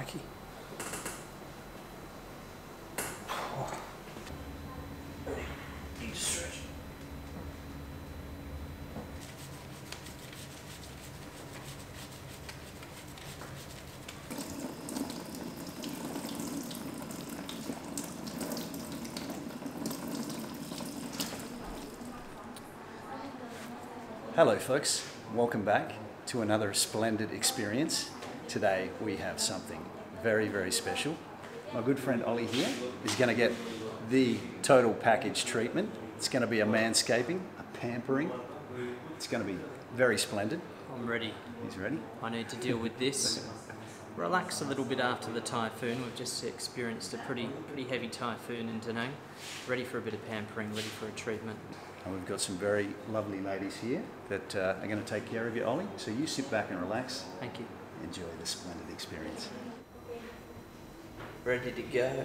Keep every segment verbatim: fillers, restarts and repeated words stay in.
crikey. Need to stretch. Hello folks, welcome back to another splendid experience. Today we have something very, very special. My good friend Ollie here is going to get the total package treatment. It's going to be a manscaping, a pampering. It's going to be very splendid. I'm ready. He's ready. I need to deal with this. Relax a little bit after the typhoon. We've just experienced a pretty pretty heavy typhoon in Danang. Ready for a bit of pampering, ready for a treatment. And we've got some very lovely ladies here that uh, are going to take care of you, Ollie. So you sit back and relax. Thank you. Enjoy this splendid experience. Ready to go.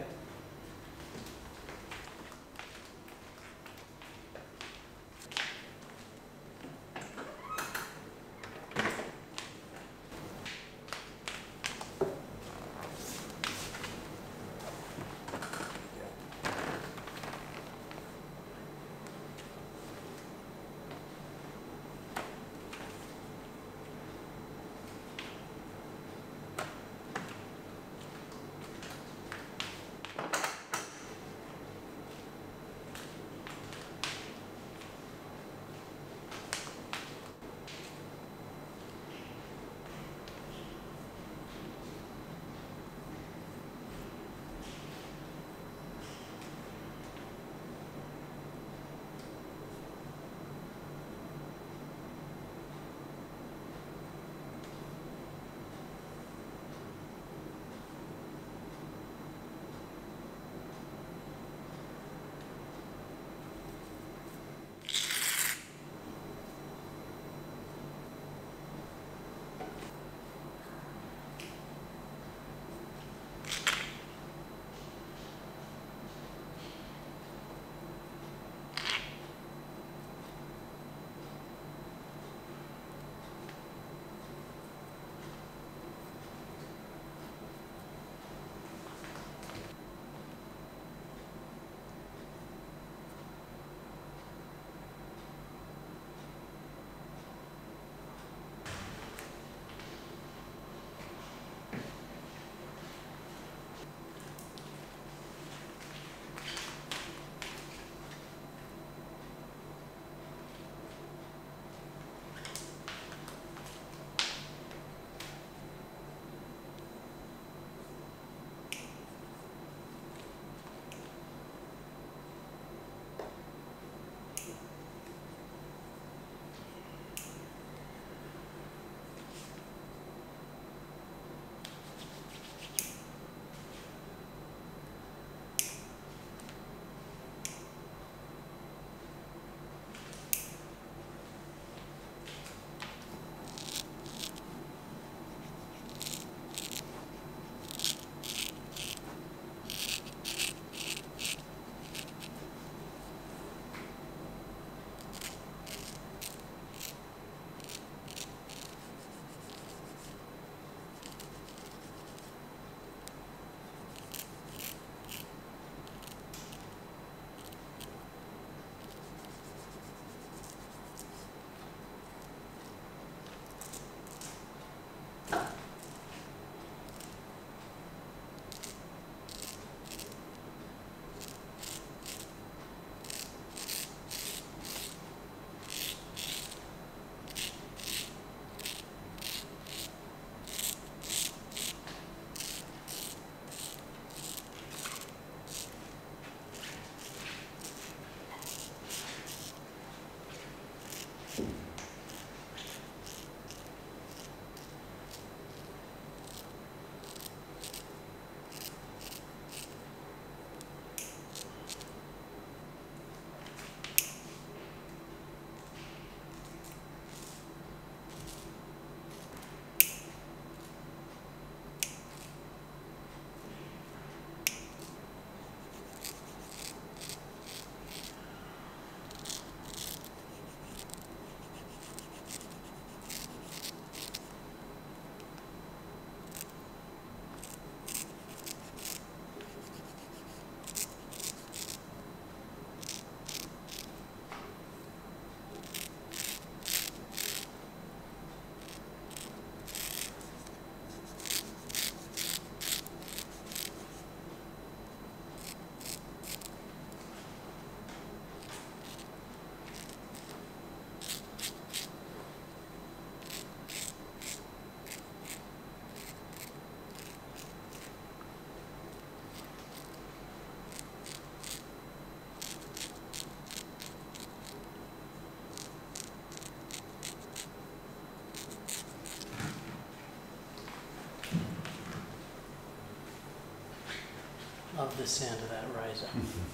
Love the sound of that razor.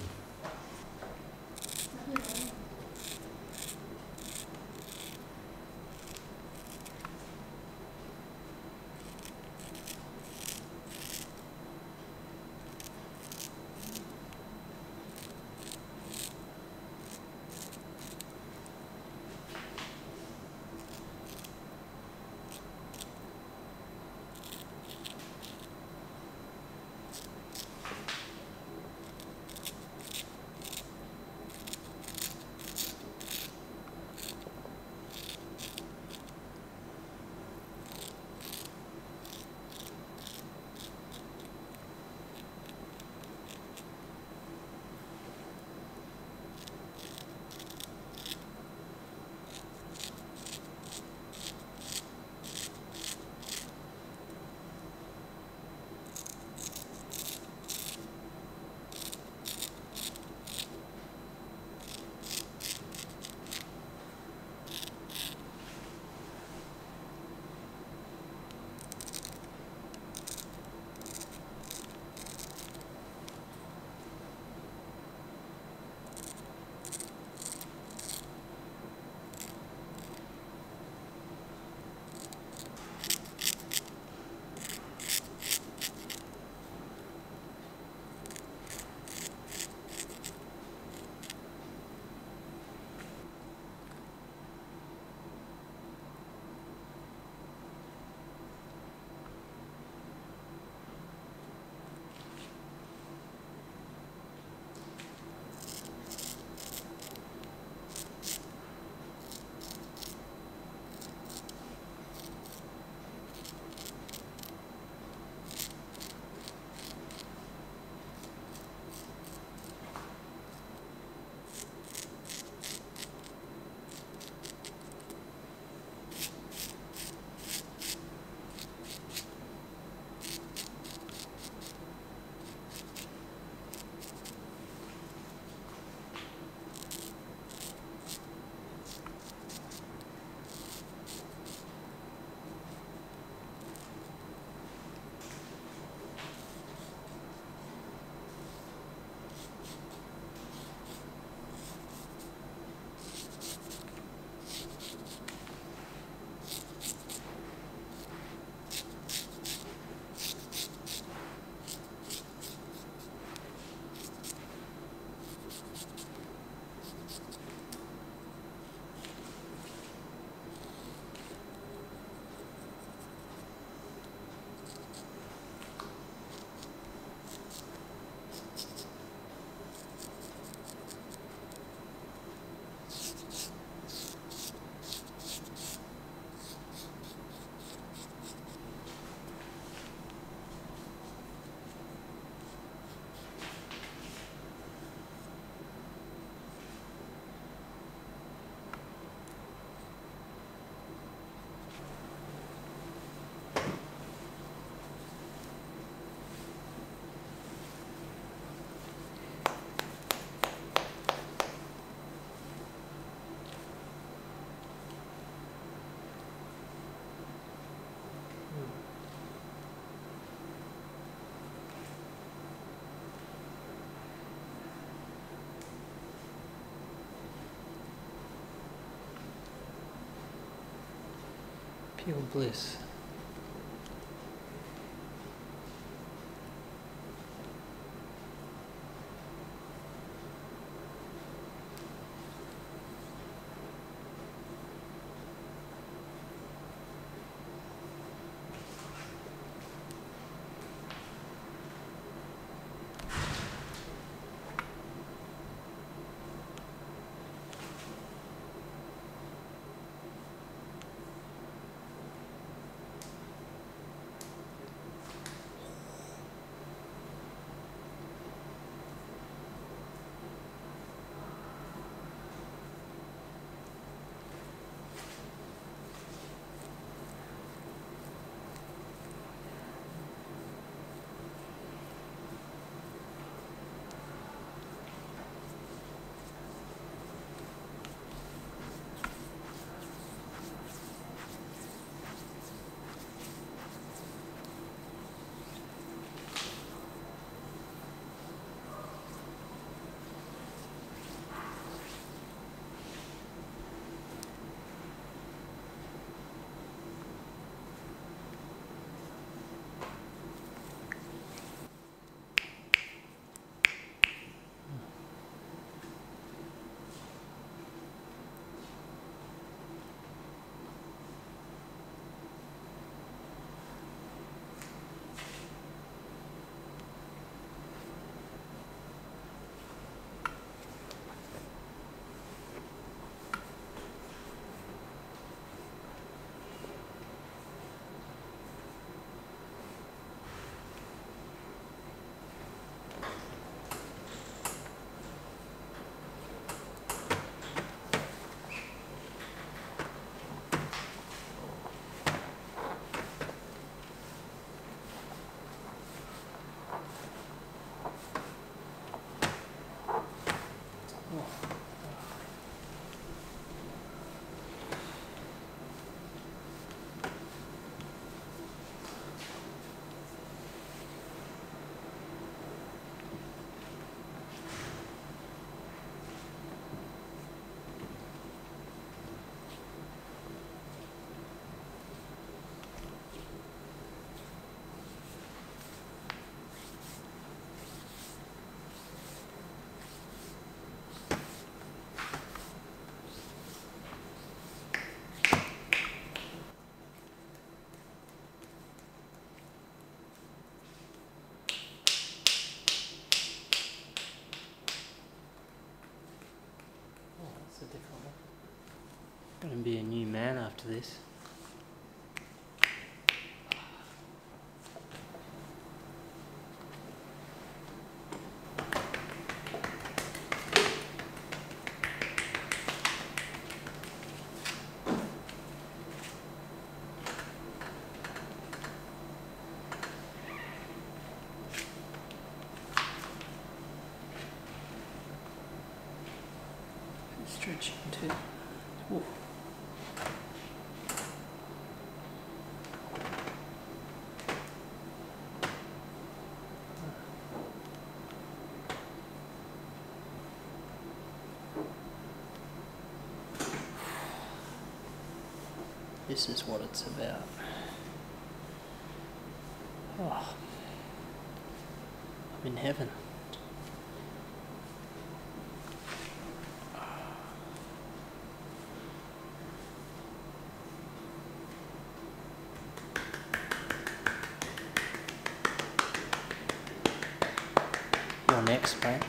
Pure bliss. after this. Stretch into. Ooh. This is what it's about. Oh, I'm in heaven. You're next, mate.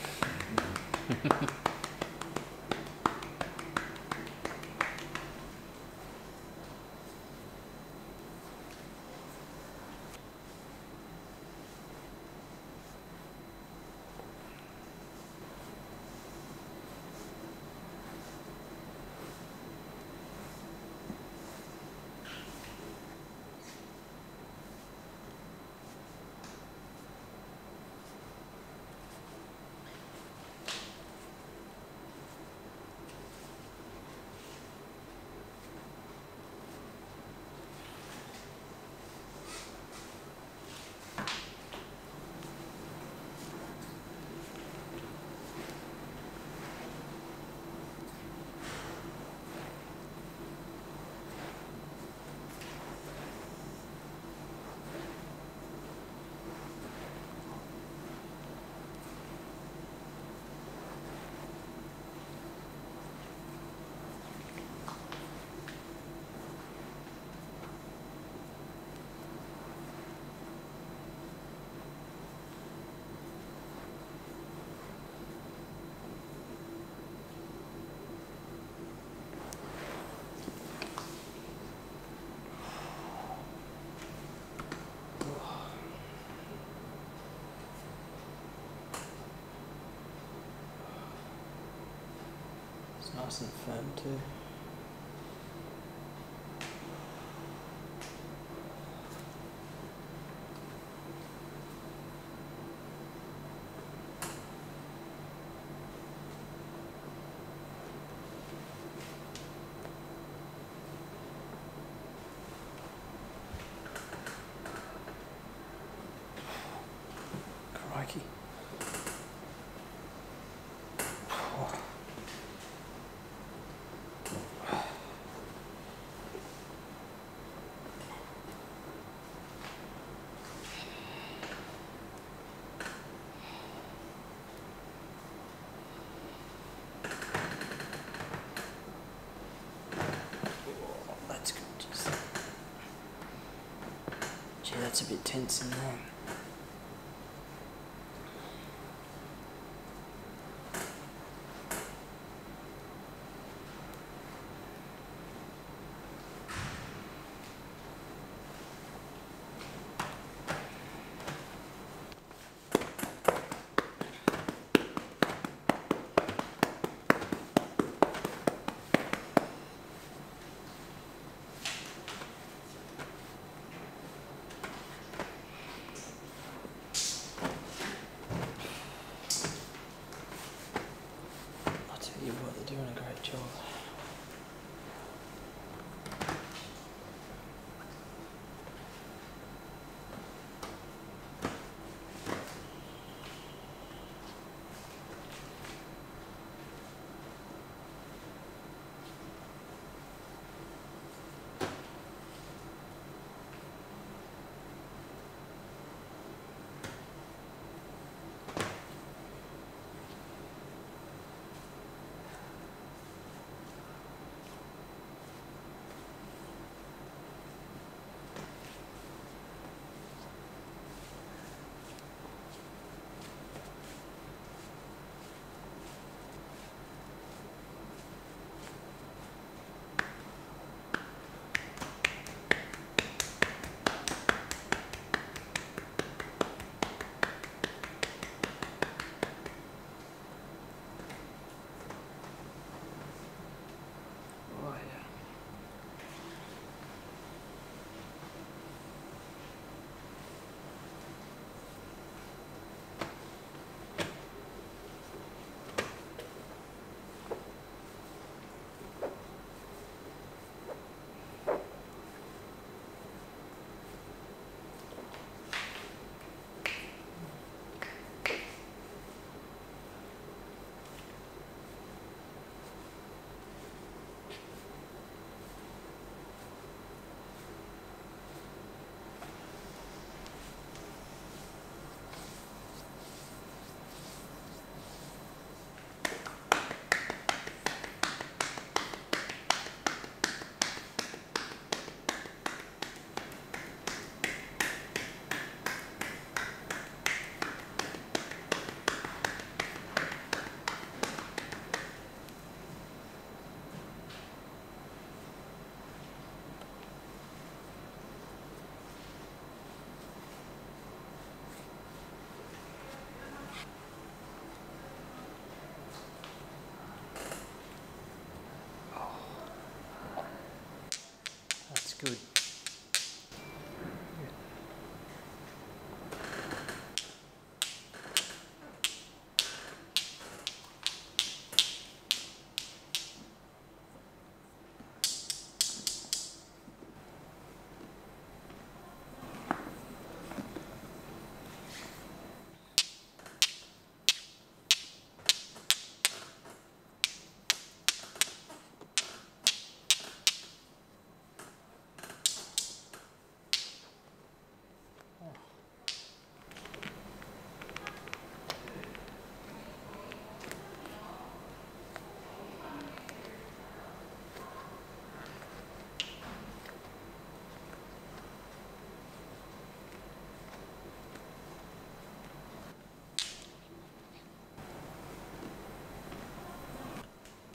It's nice and firm too. Crikey. That's good. Just... Gee, that's a bit tense in there.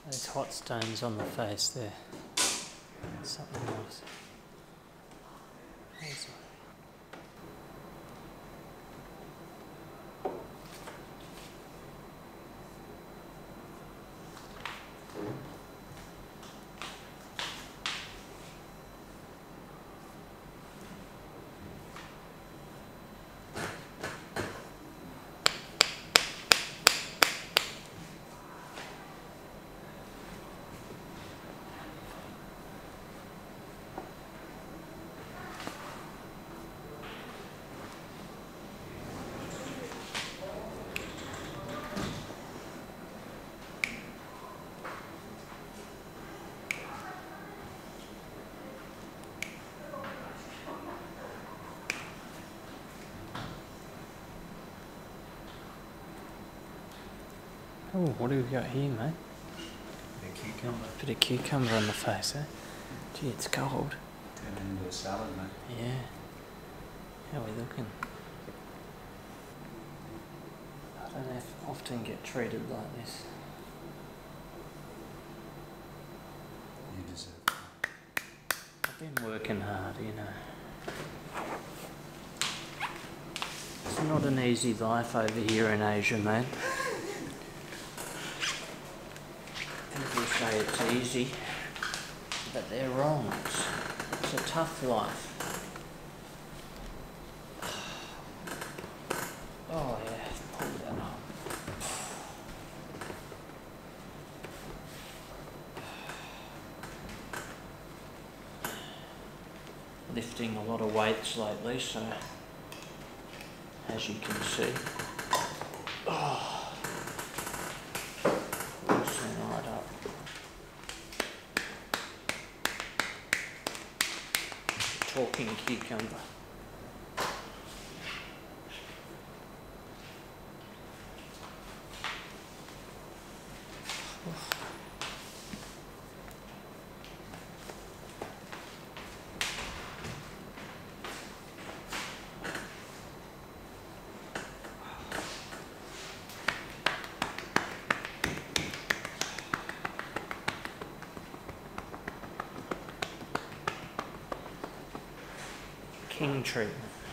Those hot stones on the face there. Something else. There's Oh, what do we got here, mate? Bit of cucumber. Bit of cucumber on the face, eh? Gee, it's cold. Turn it into a salad, mate. Yeah. How are we looking? I don't have, often get treated like this. You deserve it. I've been working hard, you know. It's not an easy life over here in Asia, mate. People say it's easy, but they're wrong. It's, it's a tough life. Oh yeah, pull that up. Lifting a lot of weights lately, so as you can see. Oh. Loosen right up. Talking cucumber. King treatment.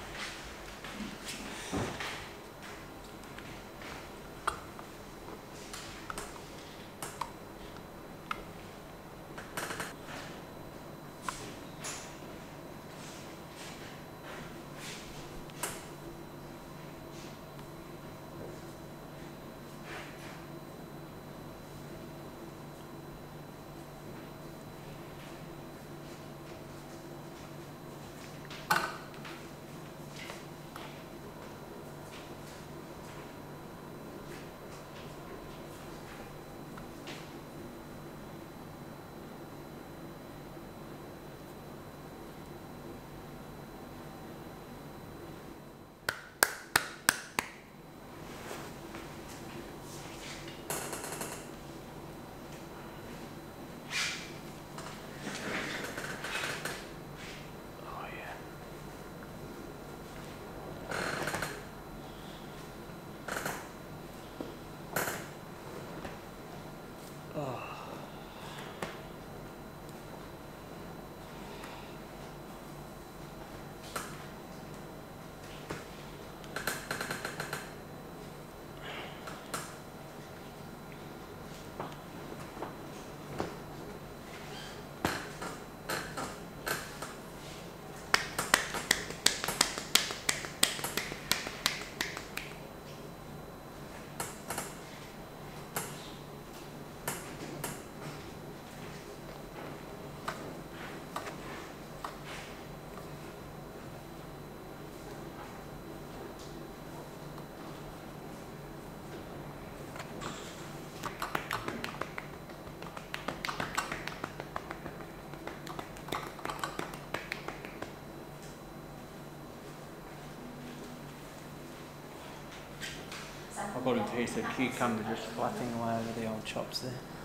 I've got a piece of cucumber just flapping away over the old chops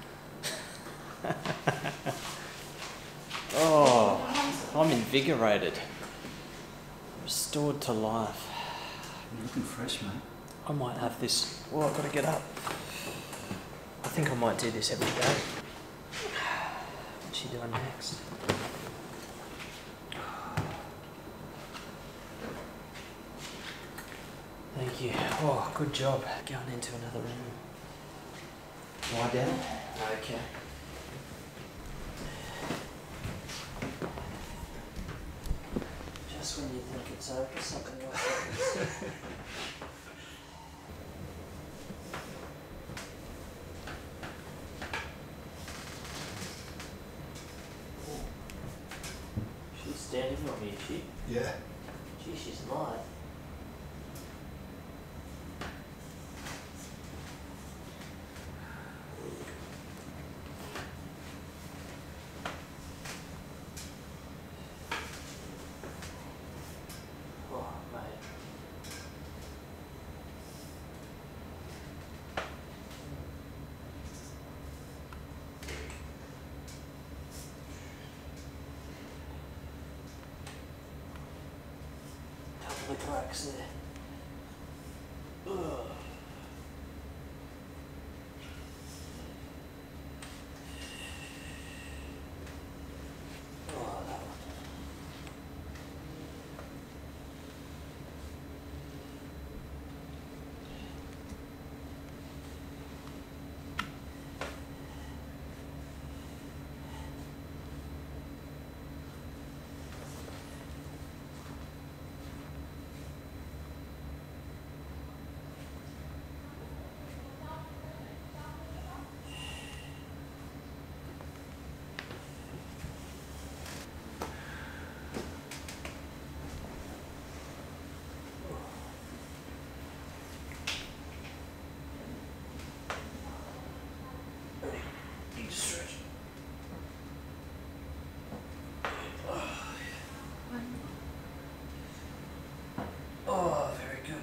there. Oh, I'm invigorated. Restored to life. You're looking fresh, mate. I might have this. Well, I've got to get up. I think I might do this every day. What's she doing next? Thank you. Oh, good job. Going into another room. Lie down. Okay. Just when you think it's over, something else happens. She's standing on me, is she? Yeah. Gee, she's live. Oh, mate. Couple of cracks there. Ugh. Oh, that one. Need to stretch. Oh, very good.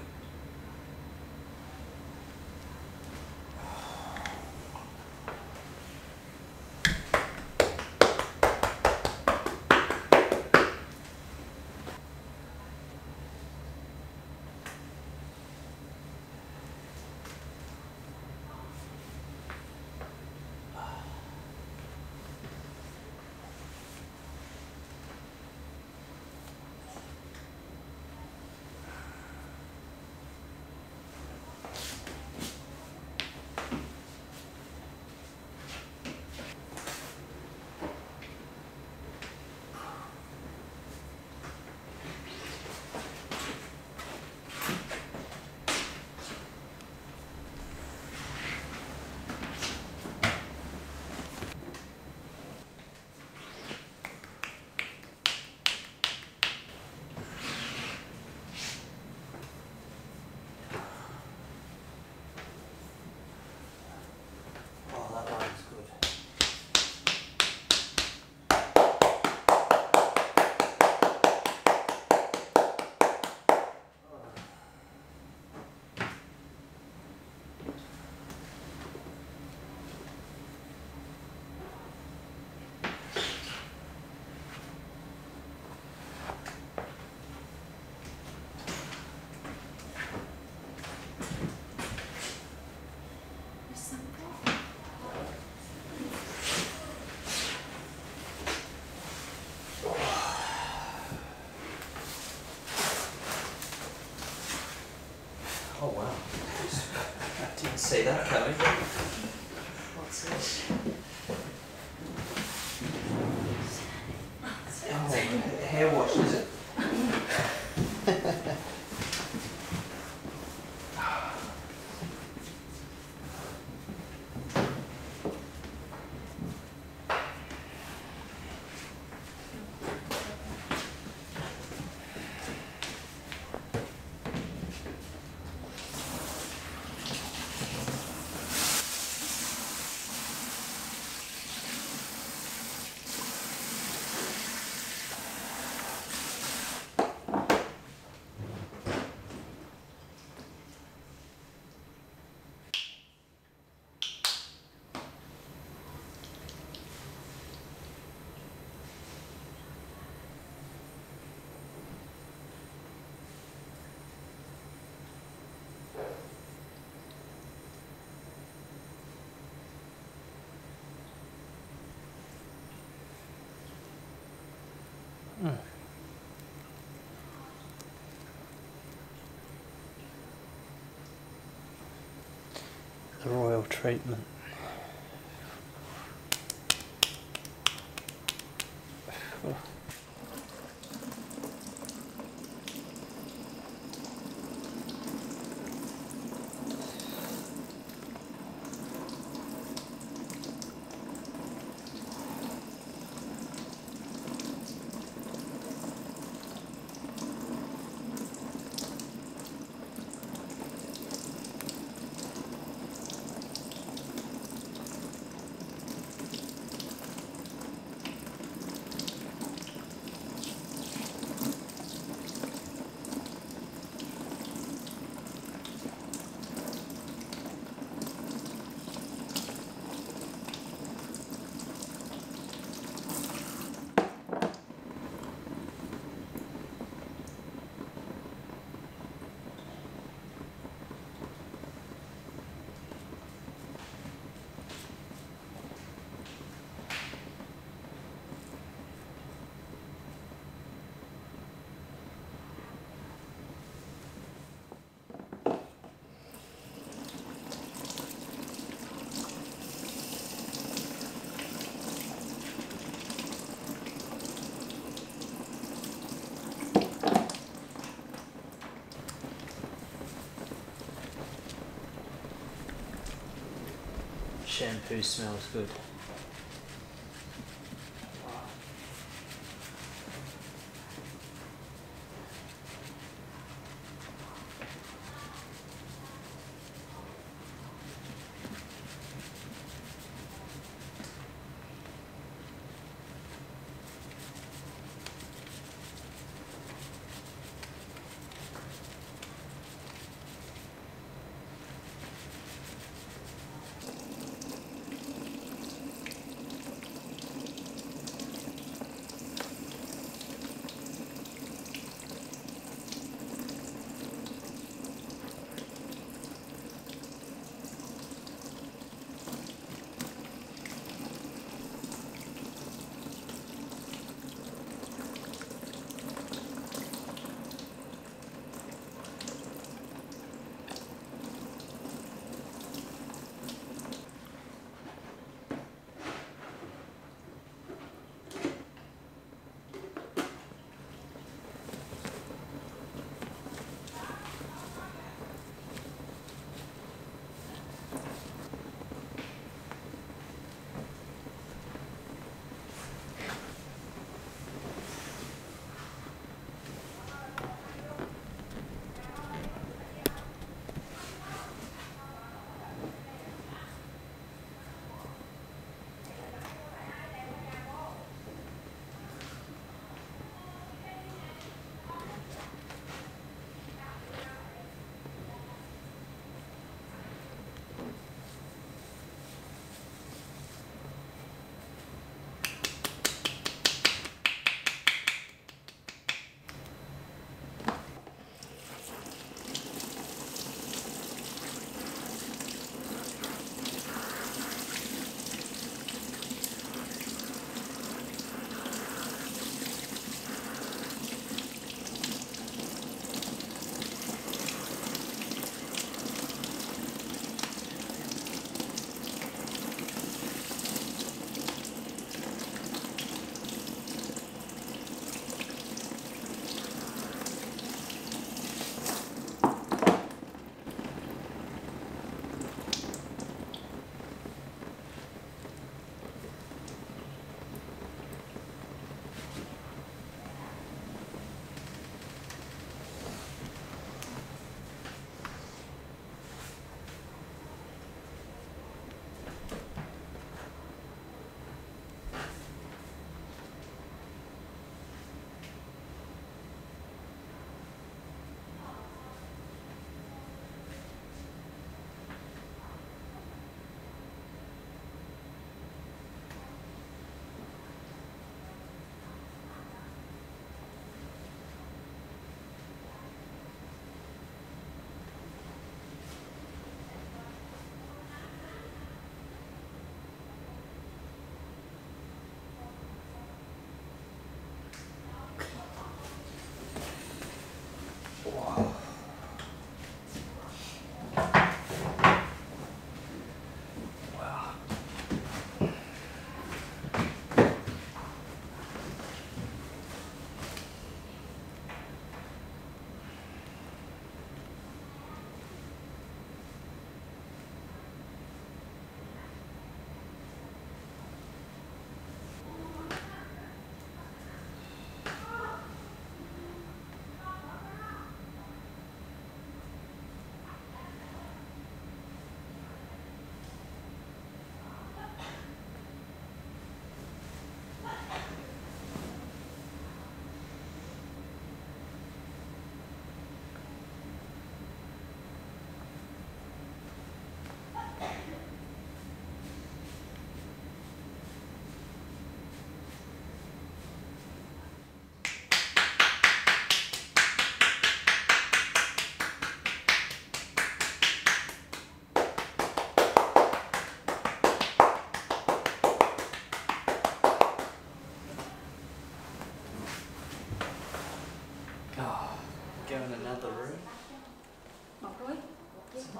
Oh, that line's good. Oh wow. Didn't see that coming. What's this? Oh, hair wash, is it? the royal treatment. Shampoo smells good.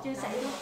Chưa sảy luôn.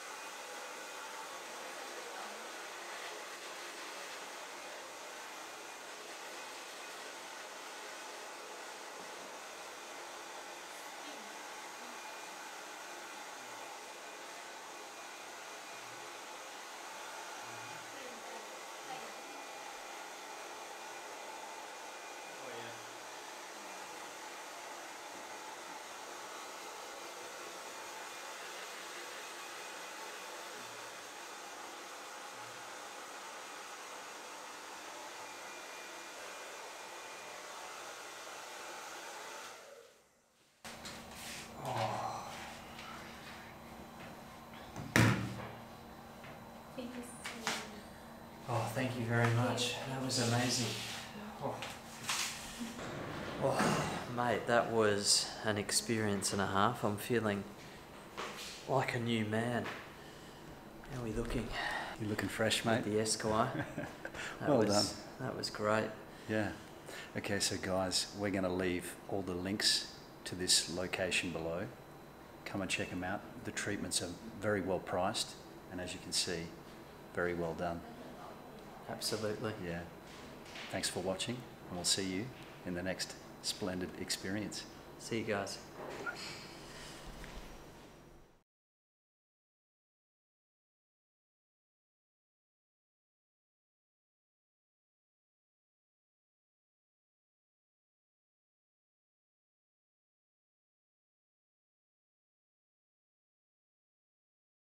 Oh, thank you very much. That was amazing. Oh. Oh, mate, that was an experience and a half. I'm feeling like a new man. How are we looking? You're looking fresh, mate. With the Esquire. That Well was, done. That was great. Yeah. Okay, so guys, we're going to leave all the links to this location below. Come and check them out. The treatments are very well priced, and as you can see, very well done. Absolutely. Yeah. Thanks for watching, and we'll see you in the next splendid experience. See you guys.